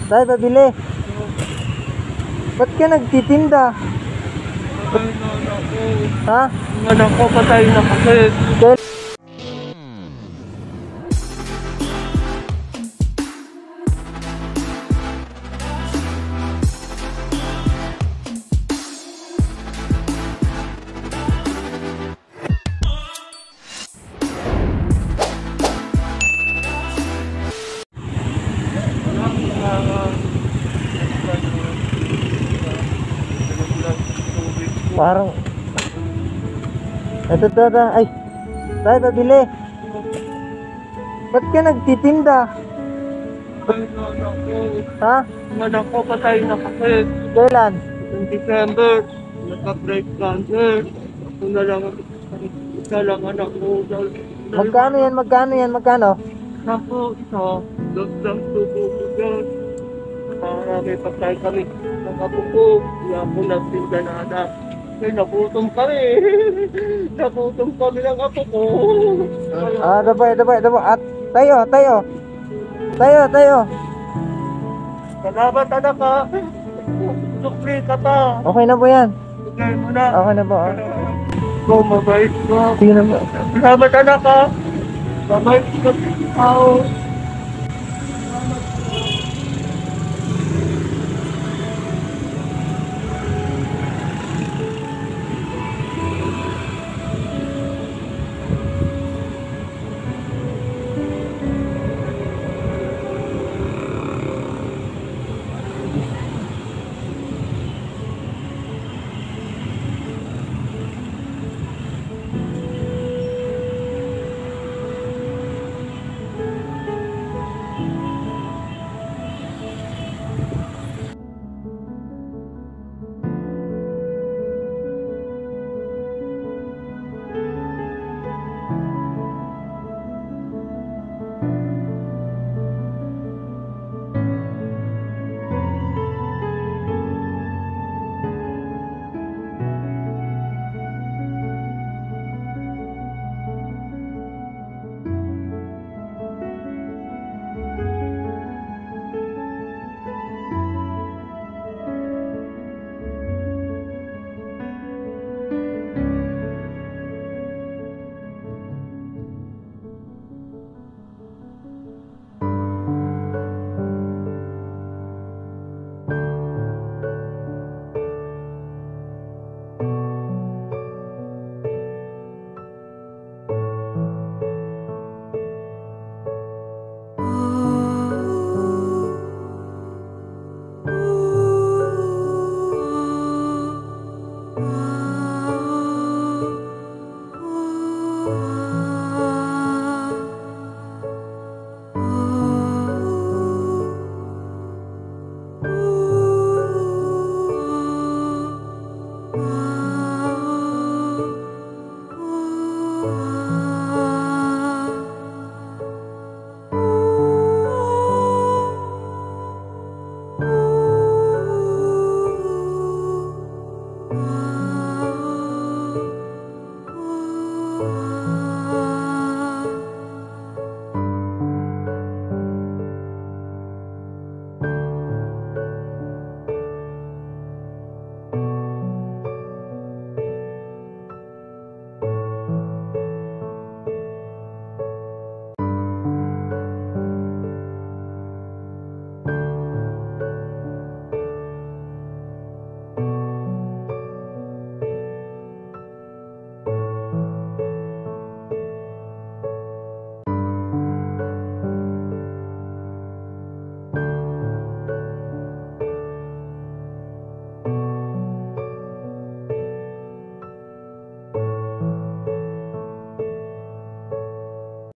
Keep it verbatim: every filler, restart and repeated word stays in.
Tayo, pabili. Ba't ka nagtitinda? Patay na anak ko. Ha? Ang anak ko patay na kasi. Kaya... Parang... Ito, ito, ito. Ay! Tayo, pabili. Ba't ka nagtitinda? Patay na anak ko. Ha? Ang anak ko patay na kasi. Kailan? Noong December, nagka-breast cancer. Ako na lang, isa lang anak ko. Magkano yan? Magkano yan? Magkano? Sampo, isa. Dos lang tubo ko dyan. Para may patay kami. Ang apo ko, hindi ako nagtinda na anak. Kaya nagutom kami. Nagutom kami ng apo ko. Ah, ito ba, ito ba, ito ba. At tayo, tayo. Tayo, tayo. Salamat anak ha. Sukli ka pa. Okay na po yan. Bigay mo na. Okay na po. Ah. Go, mabait ka. Sige na po. Salamat anak ha. Mabait ka. Tao.